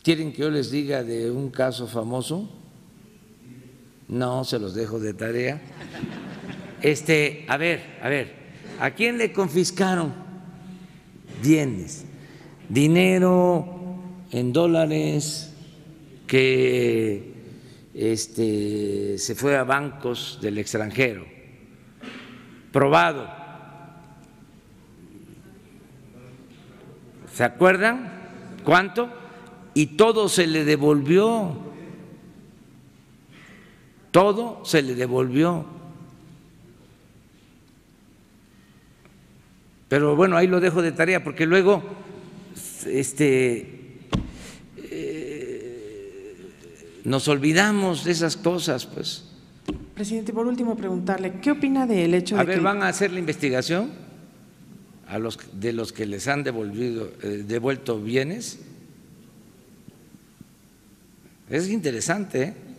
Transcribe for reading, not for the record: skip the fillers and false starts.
¿Quieren que yo les diga de un caso famoso? No, se los dejo de tarea. A ver, ¿a quién le confiscaron bienes? Dinero en dólares que se fue a bancos del extranjero, probado. ¿Se acuerdan cuánto? Y todo se le devolvió, todo se le devolvió. Pero bueno, ahí lo dejo de tarea porque luego nos olvidamos de esas cosas, pues. Presidente, por último preguntarle, ¿qué opina del hecho de que… ¿Van a hacer la investigación de los que les han devuelto bienes? Es interesante, ¿eh?